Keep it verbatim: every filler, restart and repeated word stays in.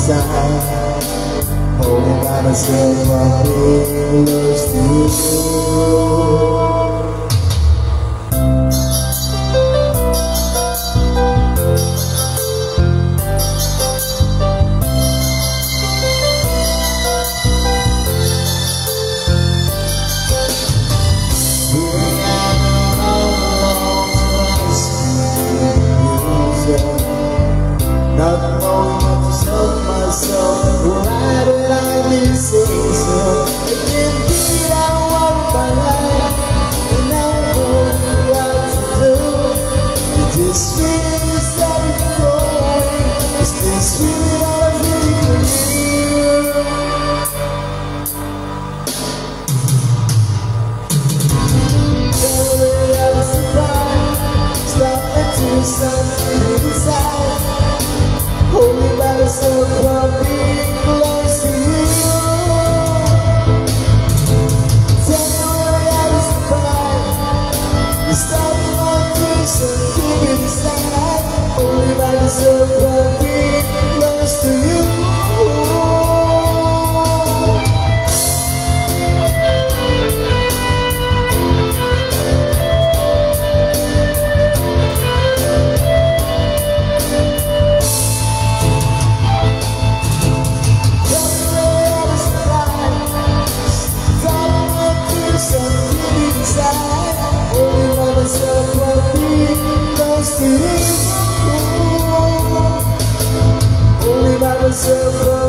inside, holding by myself while being lost to you. Not knowing how to self myself, why did I miss it so? Indeed I want my life, and I don't know what to do. It just feels started growing, it's this feeling I was really for you. Tell me I was surprised, stop it to something inside. Hold me by the soul while being close to you. Tell me where I was surprised. You started my face and keep inside. Hold me by the soul while being close to you. Only by myself.